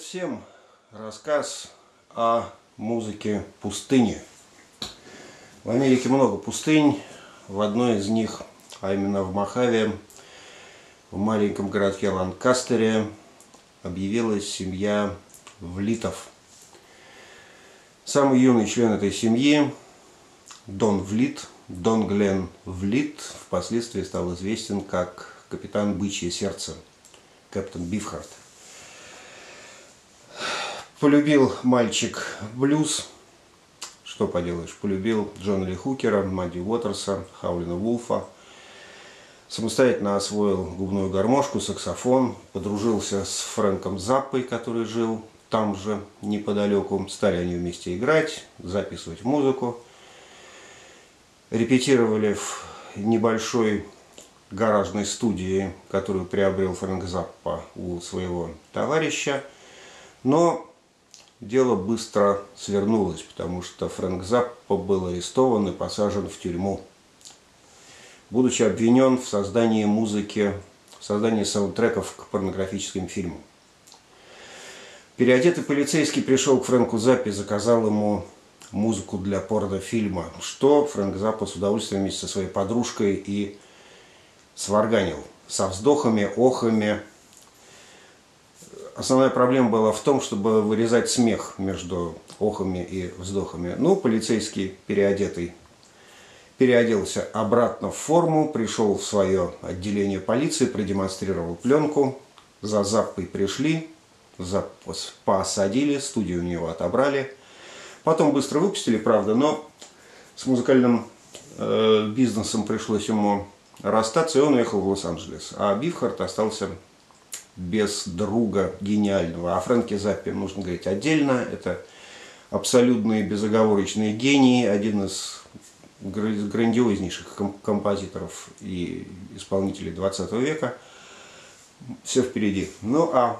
всем! Рассказ о музыке пустыни. В Америке много пустынь. В одной из них, а именно в Мохаве, в маленьком городке Ланкастере, объявилась семья Влитов. Самый юный член этой семьи, Дон Влит, Дон Глен Влит, впоследствии стал известен как капитан Бычье сердце, капитан Бифхарт. Полюбил мальчик блюз, что поделаешь, полюбил Джона Ли Хукера, Мадди Уотерса, Хаулина Вулфа. Самостоятельно освоил губную гармошку, саксофон, подружился с Фрэнком Заппой, который жил там же, неподалеку. Стали они вместе играть, записывать музыку. Репетировали в небольшой гаражной студии, которую приобрел Фрэнк Заппа у своего товарища. Но дело быстро свернулось, потому что Фрэнк Заппа был арестован и посажен в тюрьму, будучи обвинен в создании музыки, в создании саундтреков к порнографическим фильмам. Переодетый полицейский пришел к Фрэнку Заппе и заказал ему музыку для порнофильма, что Фрэнк Заппа с удовольствием вместе со своей подружкой и сварганил со вздохами, охами. Основная проблема была в том, чтобы вырезать смех между охами и вздохами. Ну, полицейский переоделся обратно в форму, пришел в свое отделение полиции, продемонстрировал пленку. За Заппой пришли, Заппу посадили, студию у него отобрали. Потом быстро выпустили, правда, но с музыкальным бизнесом пришлось ему расстаться, и он уехал в Лос-Анджелес. А Бифхарт остался без друга гениального. О Фрэнке Заппе нужно говорить отдельно. Это абсолютный безоговорочный гений, один из грандиознейших композиторов и исполнителей 20 века. Все впереди. Ну а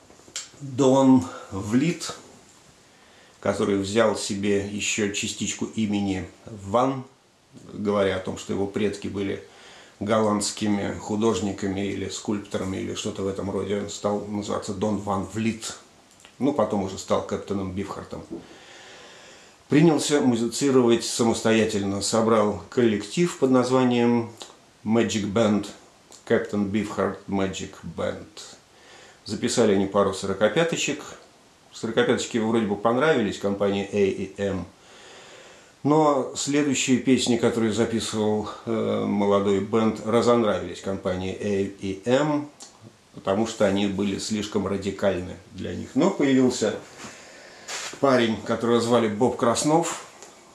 Дон Влит, который взял себе еще частичку имени Ван, говоря о том, что его предки были голландскими художниками или скульпторами или что-то в этом роде, он стал называться Дон Ван Влит. Ну, потом уже стал капитаном Бифхартом. Принялся музицировать самостоятельно, собрал коллектив под названием Magic Band, Captain Beefheart Magic Band. Записали они пару 45-очек. 45-очки вроде бы понравились компании A&M. Но следующие песни, которые записывал молодой бенд, разонравились компании A&M, потому что они были слишком радикальны для них. Но появился парень, которого звали Боб Краснов,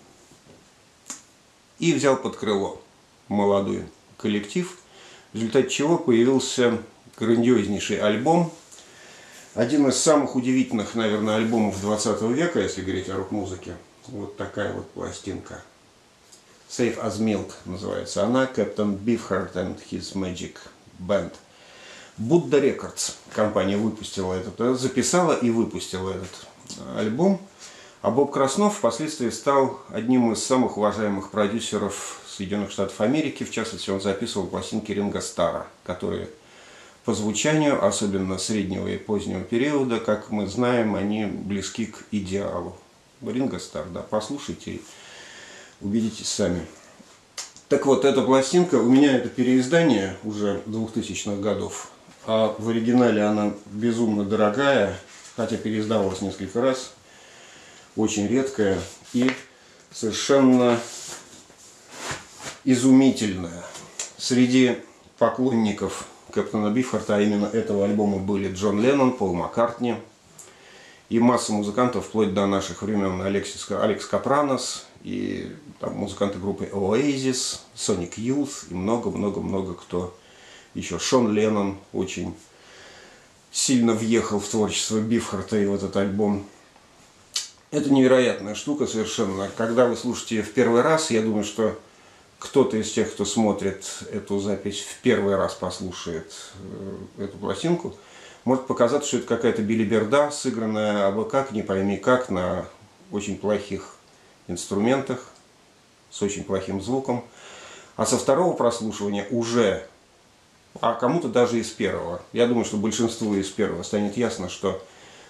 и взял под крыло молодой коллектив, в результате чего появился грандиознейший альбом. Один из самых удивительных, наверное, альбомов 20 века, если говорить о рок-музыке. Вот такая вот пластинка. Safe as Milk называется она. Captain Beefheart and his Magic Band. Buddha Records компания выпустила этот, записала и выпустила этот альбом. А Боб Краснов впоследствии стал одним из самых уважаемых продюсеров Соединенных Штатов Америки. В частности, он записывал пластинки Ринго Старра, которые по звучанию, особенно среднего и позднего периода, как мы знаем, они близки к идеалу. Ринго Старр, да, послушайте и убедитесь сами. Так вот, эта пластинка, у меня это переиздание уже 2000-х годов, а в оригинале она безумно дорогая, хотя переиздавалась несколько раз, очень редкая и совершенно изумительная. Среди поклонников капитана Бифхарта, а именно этого альбома, были Джон Леннон, Пол Маккартни и масса музыкантов, вплоть до наших времен, Алекс Капранос, и там музыканты группы Oasis, Sonic Youth и много-много-много кто еще. Шон Леннон очень сильно въехал в творчество Бифхарта и в этот альбом. Это невероятная штука совершенно. Когда вы слушаете ее в первый раз, я думаю, что кто-то из тех, кто смотрит эту запись, в первый раз послушает эту пластинку, может показаться, что это какая-то билиберда, сыгранная абы как, не пойми как, на очень плохих инструментах, с очень плохим звуком. А со второго прослушивания уже, а кому-то даже из первого, я думаю, что большинству из первого станет ясно, что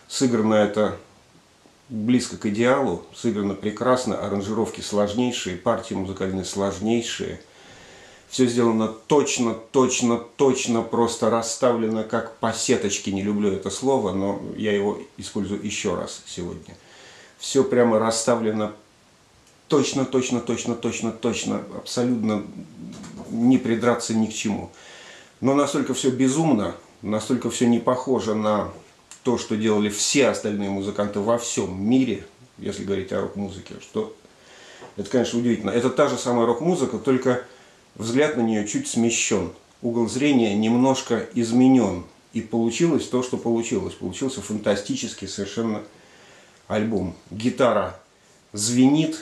Сыграно это близко к идеалу, сыграно прекрасно, аранжировки сложнейшие, партии музыкальные сложнейшие. Все сделано точно, просто расставлено как по сеточке. Не люблю это слово, но я его использую еще раз сегодня. Все прямо расставлено точно, абсолютно не придраться ни к чему. Но настолько все безумно, настолько все не похоже на то, что делали все остальные музыканты во всем мире, если говорить о рок-музыке, что это, конечно, удивительно. Это та же самая рок-музыка, только взгляд на нее чуть смещен, угол зрения немножко изменен. И получилось то, что получилось. Получился фантастический совершенно альбом. Гитара звенит,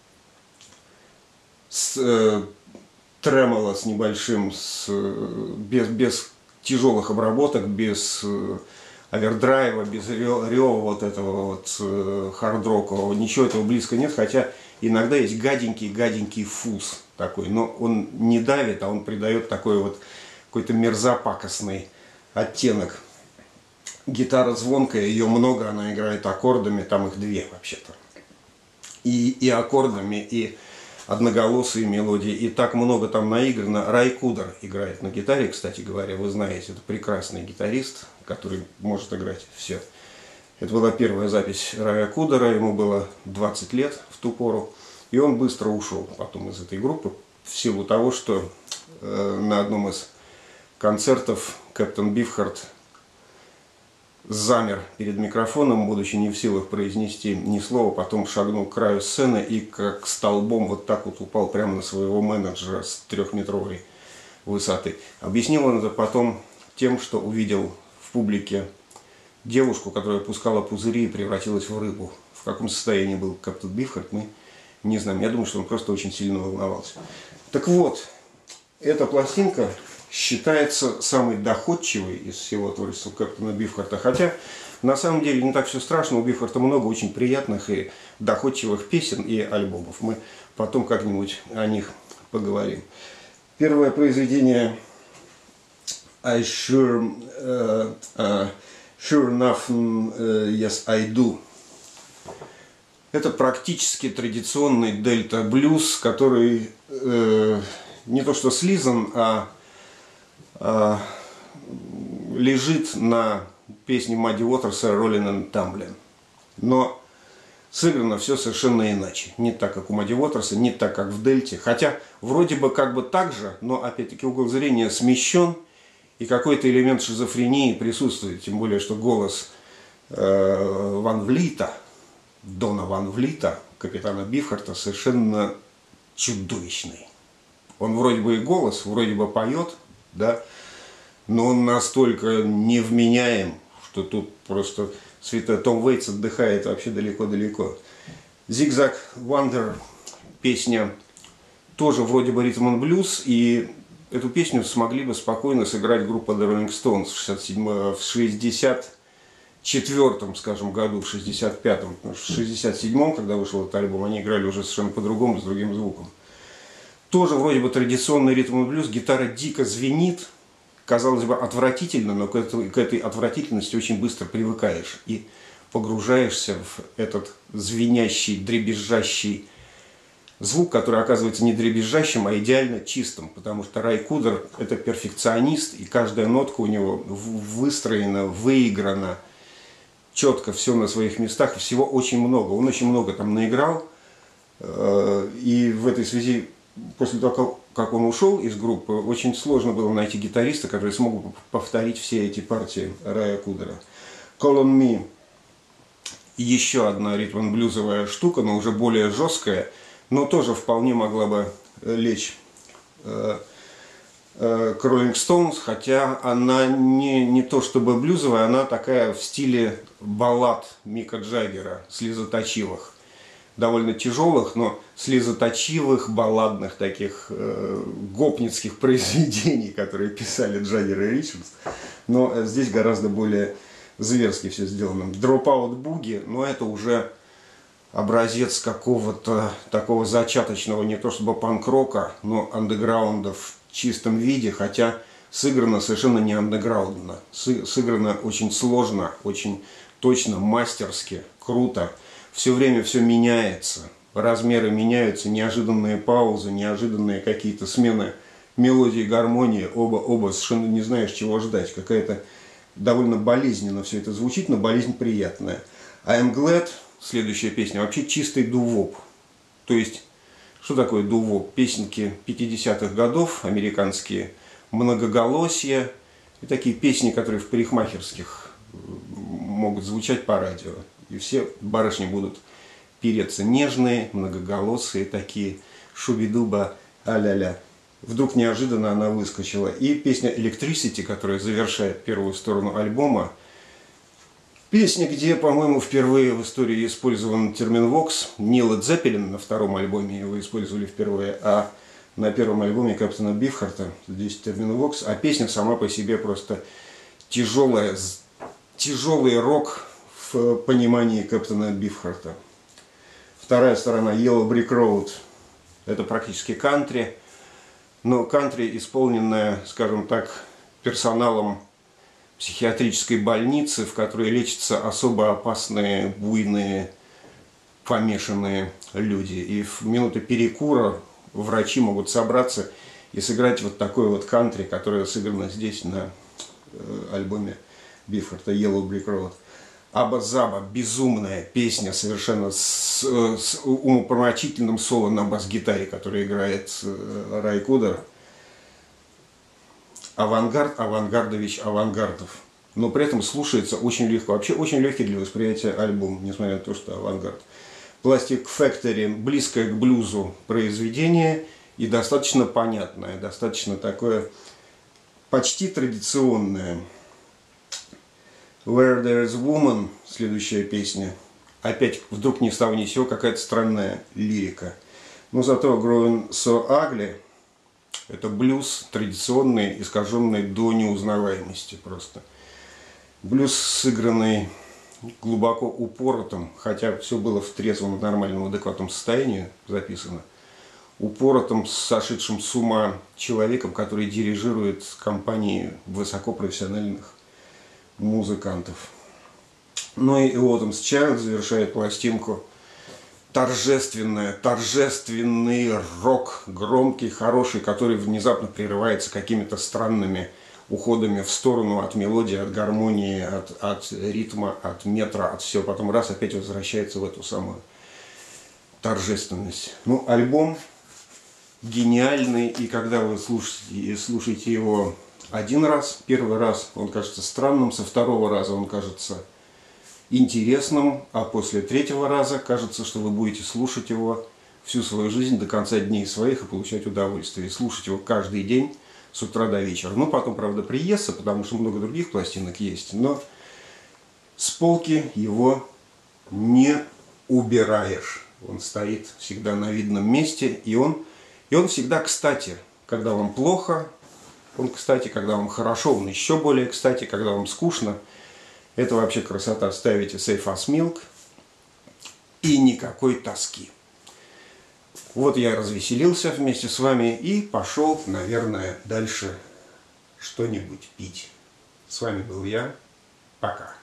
с тремоло с небольшим, без тяжелых обработок, без овердрайва, без рева вот этого вот хард-рокового. Ничего этого близко нет, хотя иногда есть гаденький фуз такой, но он не давит, а он придает такой вот какой-то мерзопакостный оттенок. Гитара звонкая, ее много, она играет аккордами, там их две вообще-то. И аккордами, и одноголосые мелодии, и так много там наиграно. Рай Кудер играет на гитаре, кстати говоря, вы знаете, это прекрасный гитарист, который может играть все. Это была первая запись Рая Кудера, ему было 20 лет в ту пору. И он быстро ушел потом из этой группы в силу того, что на одном из концертов Кэптон Бифхард замер перед микрофоном, будучи не в силах произнести ни слова, потом шагнул к краю сцены и как столбом вот так вот упал прямо на своего менеджера с 3-метровой высоты. Объяснил он это потом тем, что увидел в публике девушку, которая пускала пузыри и превратилась в рыбу. В каком состоянии был Кэптон Бифхард, мы не знаем. Я думаю, что он просто очень сильно волновался. Так вот, эта пластинка считается самой доходчивой из всего творчества Кэптона Бифхарда. Хотя, на самом деле, не так все страшно. У Бифхарда много очень приятных и доходчивых песен и альбомов. Мы потом как-нибудь о них поговорим. Первое произведение I sure nothing, yes I do. Это практически традиционный дельта-блюз, который не то что слизан, а лежит на песне Мадди Уотерса «Rollin' and Tumblin'». Но сыграно все совершенно иначе. Не так, как у Мадди Уотерса, не так, как в дельте. Хотя вроде бы как бы так же, но опять-таки угол зрения смещен, и какой-то элемент шизофрении присутствует. Тем более, что голос Ван Влита, Дона Ван Влита, капитана Бифхарда, совершенно чудовищный. Он вроде бы и голос, вроде бы поет, да, но он настолько невменяем, что тут просто святой Том Уэйтс отдыхает вообще далеко-далеко. Zigzag Wonder, песня тоже вроде бы ритм and блюз, и эту песню смогли бы спокойно сыграть группа The Rolling Stones в 64-м, скажем, году, в 65-м. В 67-м, когда вышел этот альбом, они играли уже совершенно по-другому, с другим звуком. Тоже вроде бы традиционный ритм и блюз, гитара дико звенит, казалось бы, отвратительно, но к этой отвратительности очень быстро привыкаешь и погружаешься в этот звенящий, дребезжащий звук, который оказывается не дребезжащим, а идеально чистым, потому что Рай Кудер – это перфекционист, и каждая нотка у него выстроена, выиграна, четко все на своих местах, всего очень много. Он очень много там наиграл, и в этой связи, после того, как он ушел из группы, очень сложно было найти гитариста, который смог бы повторить все эти партии Рая Кудера. Call on Me – еще одна ритм-блюзовая штука, но уже более жесткая, но тоже вполне могла бы лечь к Rolling Stones, хотя она не то чтобы блюзовая, она такая в стиле баллад Мика Джаггера, слезоточивых. Довольно тяжелых, но слезоточивых, балладных таких гопницких произведений, которые писали Джаггер и Ричардс. Но здесь гораздо более зверски все сделано. Dropout Boogie, но это уже образец какого-то такого зачаточного, не то чтобы панк-рока, но андеграунда в чистом виде, хотя сыграно совершенно не андеграундно. Сыграно очень сложно, очень точно, мастерски, круто. Все время все меняется, размеры меняются, неожиданные паузы, неожиданные какие-то смены мелодии, гармонии. Оба совершенно не знаешь, чего ждать. Какая-то довольно болезненно все это звучит, но болезнь приятная. I'm Glad, следующая песня, вообще чистый дувоп. То есть, что такое дувоп? Песенки 50-х годов, американские, многоголосья. И такие песни, которые в парикмахерских могут звучать по радио. И все барышни будут переться. Нежные, многоголосые такие, шубидуба, а-ля-ля. Вдруг неожиданно она выскочила. И песня Electricity, которая завершает первую сторону альбома. Песня, где, по-моему, впервые в истории использован термин «вокс». Не Led Zeppelin на втором альбоме его использовали впервые, а на первом альбоме Кэптона Бифхарта. Здесь термин «вокс». А песня сама по себе просто тяжелый рок в понимании Кэптона Бифхарта. Вторая сторона Yellow Brick Road. Это практически кантри. Но кантри, исполненная, скажем так, персоналом психиатрической больницы, в которой лечатся особо опасные, буйные, помешанные люди. И в минуты перекура врачи могут собраться и сыграть вот такой вот кантри, которое сыграно здесь на альбоме Бифхарта «Yellow Brick Road». Аба-заба, безумная песня, совершенно с умопомрачительным соло на бас-гитаре, который играет Рай Кудер. Авангард, авангардович, авангардов. Но при этом слушается очень легко. Вообще очень легкий для восприятия альбом, несмотря на то, что авангард. Plastic Factory, близкое к блюзу произведение и достаточно понятное, достаточно такое почти традиционное. Where There's Woman, следующая песня. Опять вдруг ни с того ни с сего какая-то странная лирика. Но зато Growing So Ugly — это блюз традиционный, искаженный до неузнаваемости просто. Блюз, сыгранный глубоко упоротым, хотя все было в трезвом, нормальном, адекватном состоянии записано, упоротым, сошедшим с ума человеком, который дирижирует компанией высокопрофессиональных музыкантов. Ну и Autumn's Child завершает пластинку. Торжественный рок, громкий, хороший, который внезапно прерывается какими-то странными уходами в сторону от мелодии, от гармонии, от ритма, от метра, от всего. Потом раз опять возвращается в эту самую торжественность. Ну, альбом гениальный, и когда вы слушаете его один раз, первый раз он кажется странным, со второго раза он кажется интересным, а после третьего раза кажется, что вы будете слушать его всю свою жизнь до конца дней своих и получать удовольствие. И слушать его каждый день с утра до вечера. Ну, потом, правда, приестся, потому что много других пластинок есть, но с полки его не убираешь. Он стоит всегда на видном месте, и он всегда кстати, когда вам плохо. Он, кстати, когда вам хорошо, он еще более кстати, когда вам скучно. Это вообще красота. Ставите Safe as Milk и никакой тоски. Вот я развеселился вместе с вами и пошел, наверное, дальше что-нибудь пить. С вами был я. Пока.